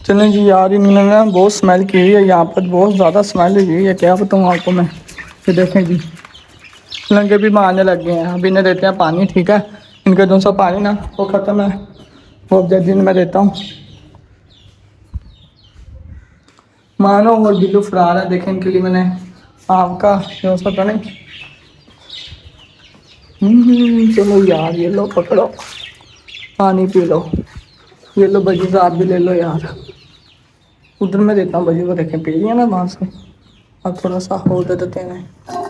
चलें जी यार, इन्होंने ना बहुत स्मेल की है यहाँ पर, बहुत ज़्यादा स्मेल हुई है। क्या बताऊँ आपको मैं। ये देखें जी, लंगे भी मारने लग गए हैं। अभी इन्हें देते हैं पानी, ठीक है। इनका जो सा पानी ना वो ख़त्म है, वो अब दिन में देता हूँ। मानो और बिल्लू फरार है। देखें इनके लिए मैंने आम का जो सा था नहीं। चलो यार, ये लो पकड़ो, पानी पी लो। ये लो बजी साहब भी ले लो यार। उधर मैं देता हूँ बजी को, देखें पी लिया ना वहाँ से। अब थोड़ा सा और दे देते हैं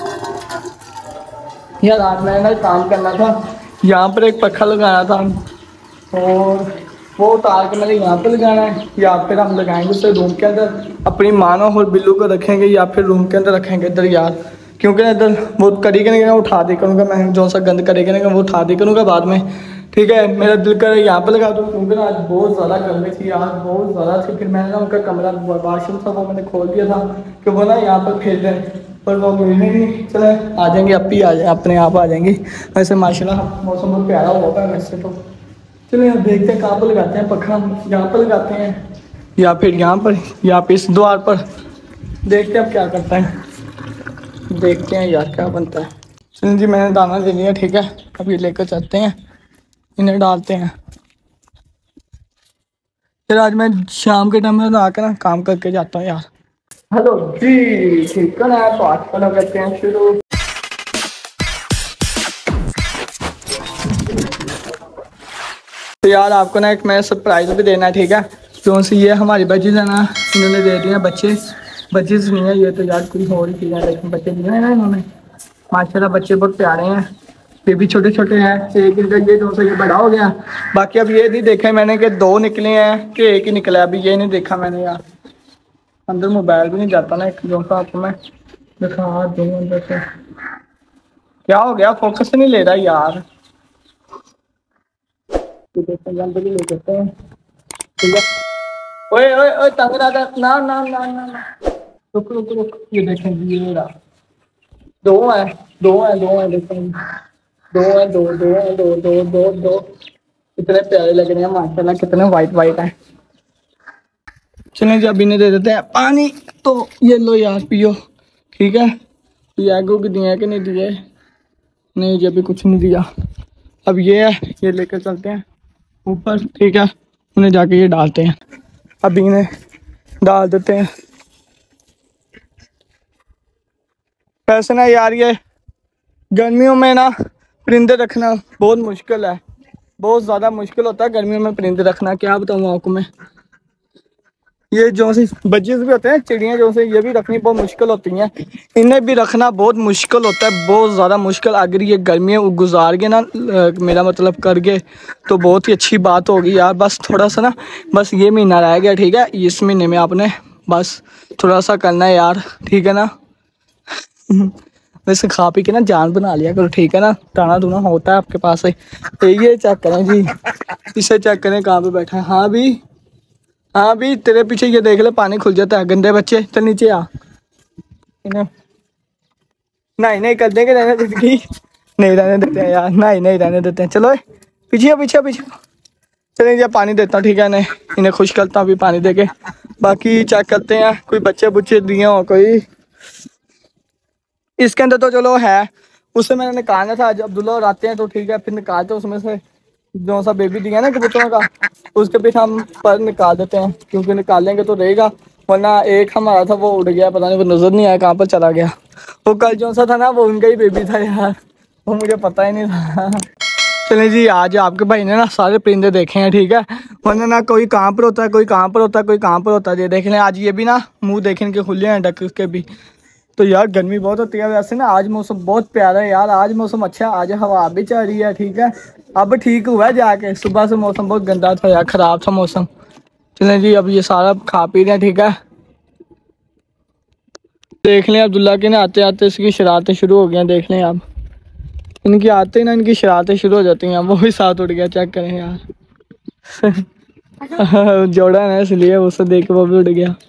यार। आज मैंने ना काम करना था, यहाँ पर एक पंखा लगाना था और वो उतार के मैंने यहाँ पे लगाना है, या फिर हम लगाएंगे उसे रूम के अंदर। अपनी मानो और बिल्लू को रखेंगे या फिर रूम के अंदर रखेंगे इधर यार। क्योंकि इधर वो करेगा नहीं, उठा दे करूँगा मैं, जो सा गंद करेगा नहीं वो उठा दे करूँगा बाद में, ठीक है। मेरा दिल कर यहाँ पे लगा दूँ, क्योंकि ना आज बहुत ज़्यादा गर्मी थी यार, बहुत ज़्यादा थी। फिर मैंने ना उनका कमरा वाशरूम था वो मैंने खोल दिया था कि वो ना यहाँ पर खेल रहे हैं, पर वो मिलने नहीं चले। आ जाएंगे अब ही, आ जाए अपने आप आ जाएंगे। वैसे माशाल्लाह मौसम बहुत प्यारा होता है वैसे तो। चलिए अब देखते हैं कहाँ पर लगाते हैं पंखा। यहाँ पर लगाते हैं या फिर यहाँ पर या फिर इस द्वार पर। देखते हैं अब क्या करता है, देखते हैं यार क्या बनता है। चलिए जी, मैंने दाना ले लिया, ठीक है। अब ये लेकर चलते हैं, इन्हें डालते हैं। फिर आज मैं शाम के टाइम में आकर ना काम करके जाता हूँ यार। हेलो जी, ठीक है ना। तो आज का करते हैं शुरू। तो यार आपको ना एक मैं सरप्राइज भी देना है, ठीक है। क्यों से ये हमारी बच्ची है ना, इन्होंने दे दिया बच्चे। बच्चे नहीं है ये तो यार, कोई और ही चीज़ें, लेकिन बच्चे दिए हैं ना इन्होंने। माशाल्लाह बच्चे बहुत प्यारे हैं, ये भी छोटे छोटे हैं। एक इनका ये जो से ये बड़ा हो गया। बाकी अब ये नहीं देखा मैंने कि 2 निकले हैं कि एक ही निकला है, अभी ये नहीं देखा मैंने यार। अंदर मोबाइल भी नहीं जाता ना, एक जो सा आपको मैं दिखा दूँ अंदर से। क्या हो गया, फोकस नहीं ले रहा यार। अंदर भी ले सकते हैं, ठीक है। ओए ओए ओए, तंग रहा था ना ना ना ना ना। रुक रुक रुक, ये देखें ये रहा। 2 है 2 है 2 है, देखें 2 है, 2 2 है, 2 2 2 2। कितने प्यारे लग रहे हैं माशाल्लाह, कितने वाइट वाइट हैं। चलें जब इन्हें दे देते हैं पानी। तो ये लो यार पियो, ठीक है। ये एगो की दिए कि नहीं दिए, नहीं जब भी कुछ नहीं दिया। अब ये है, ये लेकर चलते हैं ऊपर, ठीक है। उन्हें जाके ये डालते हैं, अभी इन्हें डाल देते हैं। वैसे ना यार, ये गर्मियों में ना परिंदे रखना बहुत मुश्किल है, बहुत ज़्यादा मुश्किल होता है गर्मियों में परिंदे रखना। क्या बताऊँ आपको मैं। ये जो से बजेस भी होते हैं, चिड़ियाँ जो से, ये भी रखनी बहुत मुश्किल होती हैं। इन्हें भी रखना बहुत मुश्किल होता है, बहुत ज़्यादा मुश्किल। अगर ये गर्मियाँ गुजार गए ना, मेरा मतलब कर गए, तो बहुत ही अच्छी बात होगी यार। बस थोड़ा सा ना, बस ये महीना रह गया, ठीक है। इस महीने में आपने बस थोड़ा सा करना है यार, ठीक है ना। वैसे खा पी के ना जान बना लिया करो, ठीक है ना। दाना दूना होता है आपके पास है। तो ये चेक करें जी, इसे चेक करें कहाँ पे बैठा है। हाँ भी, हाँ भी तेरे पीछे ये देख ले, पानी खुल जाता है। गंदे बच्चे, चल नीचे आ। नहीं नहीं कर देंगे, रहने देते नहीं, रहने देते हैं यार, नहीं नहीं रहने देते हैं। चलो पीछे पीछे पीछे। चलें जी पानी देता हूँ, ठीक है। इन्हें खुश करता हूँ अभी पानी दे के। बाकी चेक करते हैं कोई बच्चे बुच्चे दिए हो कोई। इसके अंदर तो चलो है, उससे मैंने निकालना था। जब अब्दुल्ला और आते हैं तो ठीक है, फिर निकालते हैं उसमें से जो सा बेबी दिया ना कबूतरों का, उसके पीछे हम पर निकाल देते हैं, क्योंकि निकालेंगे तो रहेगा। वरना एक हमारा था वो उड़ गया, पता नहीं वो नज़र नहीं आया कहाँ पर चला गया। वो कल जो सा था ना, वो उनका ही बेबी था यार, वो मुझे पता ही नहीं था। चलें जी, आज आपके भाई ने ना सारे परिंदे देखे हैं, ठीक है। वरना ना कोई कहाँ पर होता है, कोई कहाँ पर होता है, कोई कहाँ पर होता है। ये देख लें, आज ये भी ना मुँह देखने के खुले हैं डक के भी। तो यार गर्मी बहुत होती है। वैसे ना आज मौसम बहुत प्यारा है यार, आज मौसम अच्छा है, आज हवा भी चल रही है, ठीक है। अब ठीक हुआ है जाके, सुबह से मौसम बहुत गंदा था यार, ख़राब था मौसम। चलें जी, अब ये सारा खा पी रहे हैं, ठीक है। देख लें अब्दुल्ला के ना आते आते इसकी शरारतें शुरू हो गई हैं। देख लें आप, इनकी आते ही ना इनकी शरारतें शुरू हो जाती हैं। वो भी साथ उठ गया, चेक करें यार। जोड़ा है ना इसलिए, उसे देख के वो भी उठ गया।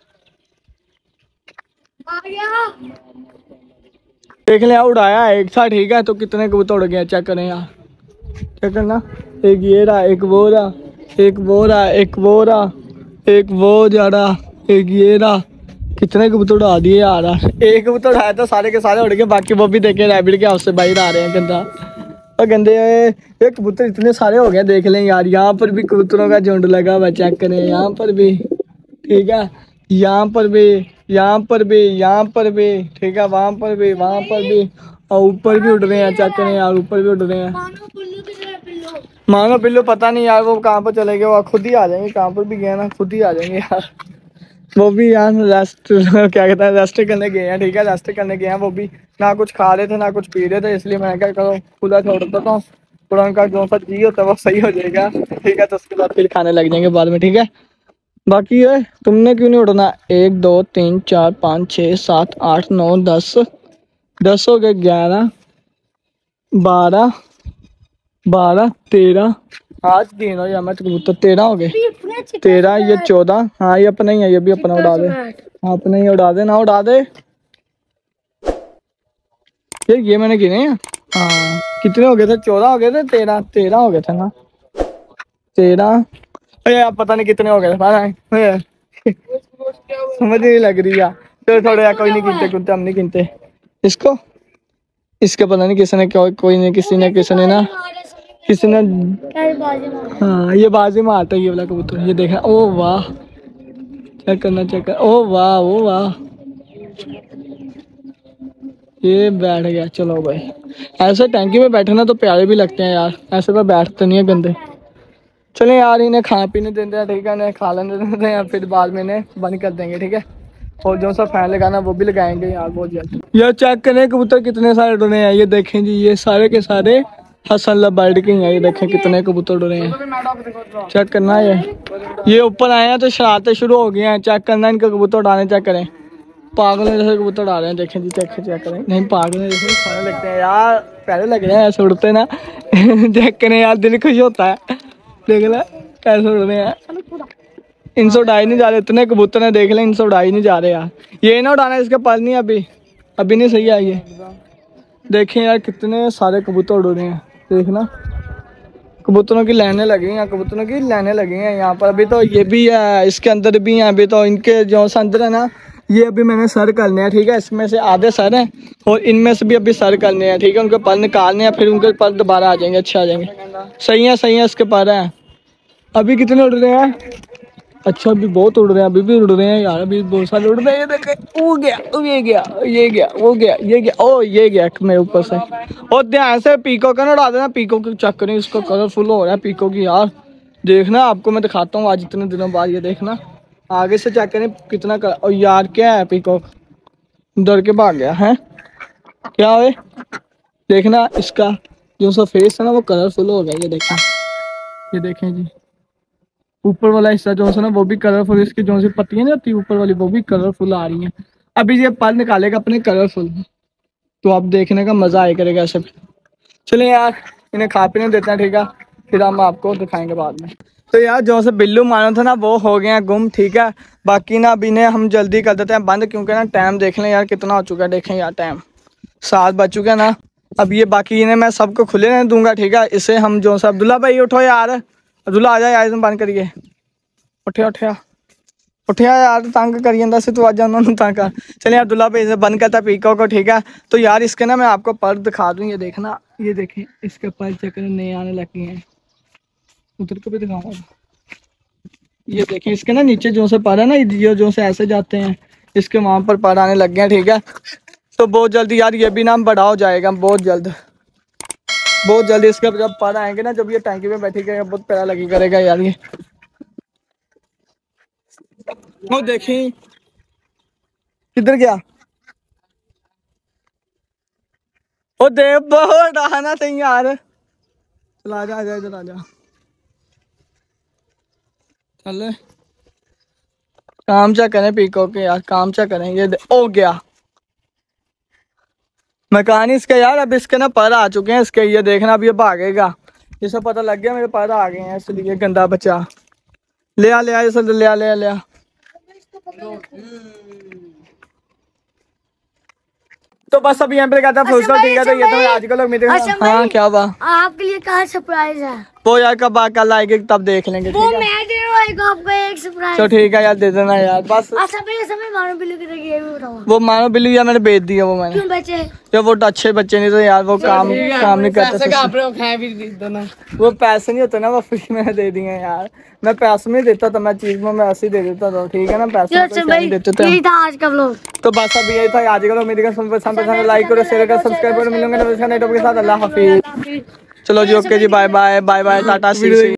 देख लें उड़ाया एक था, ठीक है। तो कितने कबूतर उड़ गए, चेक करें यार, चेक करना। एक ये रहा, एक वो रहा, एक वो रहा, एक वो रहा, एक वो जा रहा, एक ये रहा। कितने कबूतर उड़ा दिए यार। एक कबूतर उड़ाया तो सारे के सारे उड़ गए, बाकी वो भी देखे रैबिट के हाउस से बाहर आ रहे हैं गंदा और गंदे। ये कबूतर इतने सारे हो गए, देख लें यार। यहाँ पर भी कबूतरों का झुंड लगा हुआ, चेक करें यहाँ पर भी, ठीक है। यहाँ पर भी, यहाँ पर भी, यहाँ पर भी, ठीक है। वहाँ पर भी, वहाँ पर भी, और ऊपर भी उड़ रहे हैं, चेक करें यार। ऊपर भी उड़ रहे हैं। मानो पिल्लू पता नहीं यार वो कहाँ पर चले गए, वो खुद ही आ जाएंगे। कहाँ पर भी गए ना, खुद ही आ जाएंगे यार। वो भी यार रेस्ट क्या कहते हैं, रेस्ट करने गए हैं, ठीक है। रेस्ट करने गए हैं वो भी। ना कुछ खा रहे थे ना कुछ पी रहे थे, इसलिए मैं क्या करो खुला छोड़ देता हूँ। थोड़ा उनका जो सा जी होता है वो सही हो जाएगा, ठीक है। तो उसके बाद फिर खाने लग जाएंगे बाद में, ठीक है। बाकी ये तुमने क्यों नहीं उड़ना। 1 2 3 4 5 6 7 8 9 10 10 हो गए, 11 12 12 13। आज दिन हो या मैं कबूतर 13 हो गए। 13, ये 14। हाँ ये अपना ही है, ये भी अपना उड़ा दे। हाँ अपना ही उड़ा दे, ना उड़ा दे ये मैंने गिने हैं। हाँ कितने हो गए थे, 14 हो गए थे, 13 हो गए थे ना, 13। यार पता नहीं कितने हो गए थे, समझ नहीं लग रही यार। चलो थोड़े यार, कोई नहीं गिनते, हम नहीं गिनते इसको। इसका पता नहीं किसी ने क्यों, कोई नहीं, किसी ने ना, किसी ने। हाँ ये बाजी मारता है ये वाला कबूतर, ये देखना। ओ वाह, चेक करना, चेक कर। ओ वाह, ओ वाह, ये बैठ गया। चलो भाई, ऐसे टैंकी में बैठे ना तो प्यारे भी लगते हैं यार, ऐसे पर बैठते नहीं है गंदे। चले यार, इन्हें खा पीने देते हैं, ठीक है। इन्हें खा लेने देते हैं, फिर बाद में इन्हें बंद कर देंगे, ठीक है। और जो सा फैन लगाना वो भी लगाएंगे यार बहुत जल्द। यार चेक करें कबूतर कितने सारे उड़ रहे हैं, ये देखें जी। ये सारे के सारे हसन लबर्ड के हैं, ये देखें कितने कबूतर उड़ रहे हैं। चेक करना ये ऊपर आए हैं तो शरारतें शुरू हो गई हैं। चेक करना इनके कबूतर उड़ाने, चेक करें। पागल जैसे कबूतर उड़ा रहे हैं, देखें जी, चेक करें। नहीं पागल जैसे सारे लगते हैं यार, प्यारे लग रहे हैं ऐसे उड़ते ना। चेक करें यार, दिल खुश होता है। देख ले कैसे उड़ रहे हैं। इनसे उड़ाई नहीं जा रहे, इतने कबूतर ने, देख ले इनसे उड़ाई नहीं जा रहे यार। ये ना उड़ाना, इसके पर नहीं अभी नहीं सही है ये। देखें यार कितने सारे कबूतर उड़ रहे हैं, देखना। कबूतरों की लाइनें लगी हैं, कबूतरों की लाइनें लगी हैं यहाँ पर। अभी तो ये भी है, इसके अंदर भी हैं। अभी तो इनके जो अंदर है ना, ये अभी मैंने सर करने हैं, ठीक है। इसमें से आधे सर हैं और इनमें से भी अभी सर करने हैं, ठीक है। उनके पर निकालने हैं, फिर उनके पर दोबारा आ जाएंगे, अच्छे आ जाएंगे। सही है इसके पर हैं। अभी कितने उड़ रहे हैं, अच्छा अभी बहुत उड़ रहे हैं, अभी भी उड़ रहे हैं यार, अभी बहुत सारे उड़ रहे हैं। ये देखे, वो गया, ये गया, ये गया, वो गया, ये गया, ओ ये गया मेरे ऊपर से। और ध्यान से पीको का ना उड़ा देना, पीको की चेक करें, इसको कलरफुल हो रहा है पीको की यार। देखना आपको मैं दिखाता हूँ आज इतने दिनों बाद, ये देखना आगे से चेक करें कितना कर। और यार क्या है, पीको डर के भाग गया है क्या है। देखना इसका जो सा फेस है ना वो कलरफुल हो गया, ये देखें, ये देखें जी। ऊपर वाला हिस्सा जो है ना वो भी कलरफुल, इसकी जो सी पत्तियां नहीं होती ऊपर वाली वो भी कलरफुल आ रही हैं। अभी ये पर निकालेगा अपने कलरफुल, तो आप देखने का मजा आया करेगा ऐसे। चलिए यार इन्हें खा पीने देते हैं, ठीक है। फिर हम आपको दिखाएंगे बाद में। तो यार जो से बिल्लू मानो था ना वो हो गए हैं गुम, ठीक है। बाकी ना अभी इन्हें हम जल्दी कर देते हैं बंद, क्योंकि ना टाइम देख लें यार कितना हो चुका है। देखें यार टाइम 7 बज चुके हैं ना। अब ये बाकी इन्हें मैं सबको खुले नहीं दूंगा, ठीक है। इसे हम जो सा, अब्दुल्ला भाई उठो यार, अब्दुल्ला आ जाए यार, तुम बंद करिए। उठिया यार, तंग करी जाता से तू आज उन्होंने तंग कर। चलिए अब्दुल्ला भाई इसे बंद करता पीको को, ठीक है। तो यार इसके ना मैं आपको पर दिखा दूँ, ये देखना, ये देखें इसके पर चक्कर नए आने लगे हैं। उधर को भी दिखाऊंगा, ये देखें इसके ना नीचे जो से पर है ना, ये जो से ऐसे जाते हैं, इसके वहाँ पर पर आने लग गए हैं, ठीक है। तो बहुत जल्दी यार ये भी ना बड़ा हो जाएगा, बहुत जल्दी इसके जब पर आएंगे ना, जब ये टैंकी में बैठेगा बहुत प्यारा लगी करेगा यार ये। वो देखें किधर गया, ओ देव बहुत आना चाहिए यार। चला आ जा इधर आ जा, चल काम चा करें पीको के यार, काम चा करें। ये ओ गया मैकानिक इसका यार। अब इसके ना पर आ चुके हैं इसके, ये देखना अब ये भागेगा। इसे पता लग गया मेरे पर आ गए हैं, इसलिए गंदा बच्चा। ले आ इसे, ले आ। तो बस अभी यहाँ पे कहता है फुल, ठीक है। तो ये तो आजकल लोग मेरे, हाँ क्या हुआ आपके लिए कहा सरप्राइज है। वो यार कब कल आएगी तब देख लेंगे, वो मैं भाई को आपको एक सरप्राइज। तो ठीक है यार, दे देना यार बस। अच्छा भैया समय मानो बिल्लू की ये भी बताओ। वो मानो बिल्लू यार मैंने बेच दिया वो मैंने। क्यों बेचे? तो वो तो अच्छे बच्चे नहीं तो यार वो काम नहीं करते। वो पैसे नहीं होते ना, वो फ्री में दे दिए यार। मैं पैसे नहीं देता तो मैं चीज में मैं ऐसे ही दे देता था, ठीक है ना, पैसे नहीं देते थे। यही था आज का व्लॉग। तो बस अब यही था आज का। उम्मीद है पसंद लाइक करो, शेयर करो, सब्सक्राइब करो। मिलूंगे नए वीडियो के साथ। अल्लाह हाफिज। चलो जी, ओके जी, bye bye bye bye, tata सी सी।